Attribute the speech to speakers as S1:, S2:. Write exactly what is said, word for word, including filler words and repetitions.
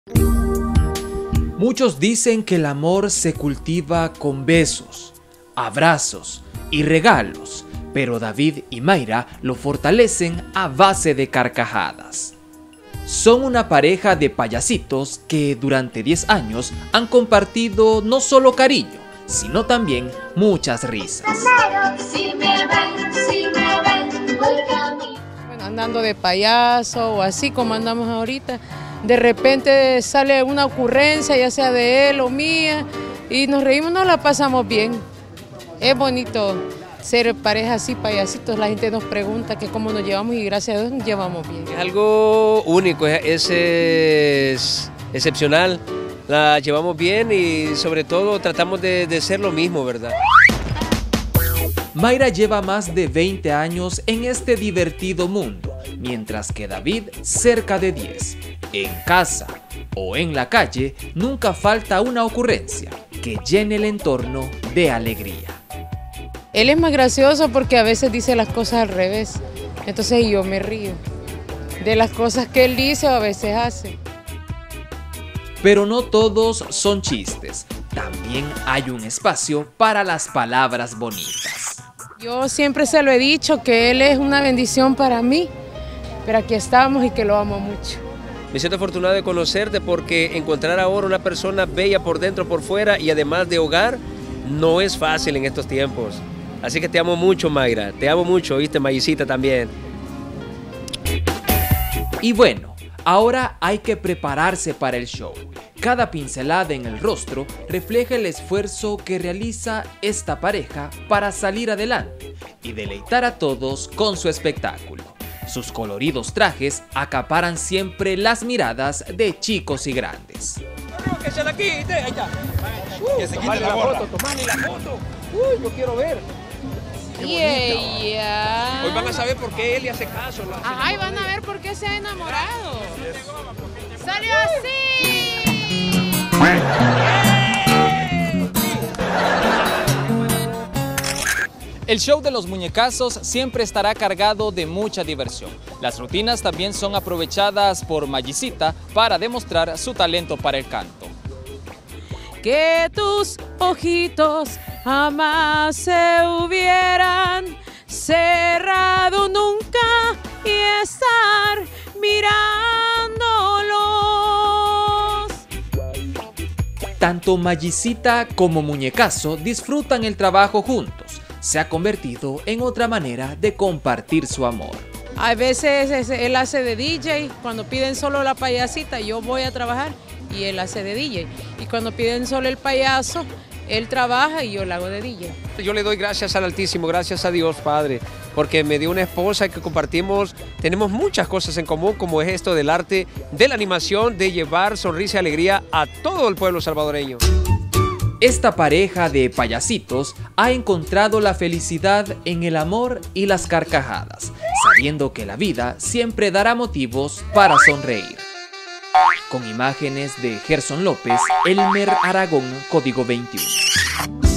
S1: Muchos dicen que el amor se cultiva con besos, abrazos y regalos, pero David y Mayra lo fortalecen a base de carcajadas. Son una pareja de payasitos que durante diez años han compartido no solo cariño, sino también muchas risas.
S2: Bueno, andando de payaso o así como andamos ahorita, de repente sale una ocurrencia, ya sea de él o mía, y nos reímos, nos la pasamos bien. Es bonito ser pareja así, payasitos. La gente nos pregunta que cómo nos llevamos y gracias a Dios nos llevamos bien.
S3: Es algo único, es, es excepcional. La llevamos bien y sobre todo tratamos de, de ser lo mismo, ¿verdad?
S1: Mayra lleva más de veinte años en este divertido mundo, mientras que David cerca de diez. En casa o en la calle nunca falta una ocurrencia que llene el entorno de alegría.
S2: Él es más gracioso porque a veces dice las cosas al revés, entonces yo me río de las cosas que él dice o a veces hace.
S1: Pero no todos son chistes, también hay un espacio para las palabras bonitas.
S2: Yo siempre se lo he dicho que él es una bendición para mí, pero aquí estamos y que lo amo mucho.
S3: Me siento afortunado de conocerte porque encontrar ahora una persona bella por dentro, por fuera y además de hogar no es fácil en estos tiempos. Así que te amo mucho, Mayra, te amo mucho, ¿viste? Mayicita también.
S1: Y bueno, ahora hay que prepararse para el show. Cada pincelada en el rostro refleja el esfuerzo que realiza esta pareja para salir adelante y deleitar a todos con su espectáculo. Sus coloridos trajes acaparan siempre las miradas de chicos y grandes.
S3: Que se la quite, ahí está. Uh, que se quite la foto, tomale la foto. Uy, yo quiero ver.
S2: Y ella...
S3: Hoy van a saber por qué él le hace caso.
S2: Ajá, y van a ver por qué se ha enamorado. ¡Salió así!
S4: El show de los muñecazos siempre estará cargado de mucha diversión. Las rutinas también son aprovechadas por Mayicita para demostrar su talento para el canto.
S2: Que tus ojitos jamás se hubieran cerrado nunca y estar mirándolos.
S1: Tanto Mayicita como Muñecazo disfrutan el trabajo juntos. Se ha convertido en otra manera de compartir su amor.
S2: A veces él hace de D J, cuando piden solo la payasita yo voy a trabajar y él hace de D J. Y cuando piden solo el payaso, él trabaja y yo lo hago de D J.
S3: Yo le doy gracias al Altísimo, gracias a Dios Padre, porque me dio una esposa que compartimos, tenemos muchas cosas en común, como es esto del arte, de la animación, de llevar sonrisa y alegría a todo el pueblo salvadoreño.
S1: Esta pareja de payasitos ha encontrado la felicidad en el amor y las carcajadas, sabiendo que la vida siempre dará motivos para sonreír. Con imágenes de Gerson López, Elmer Aragón, Código veintiuno.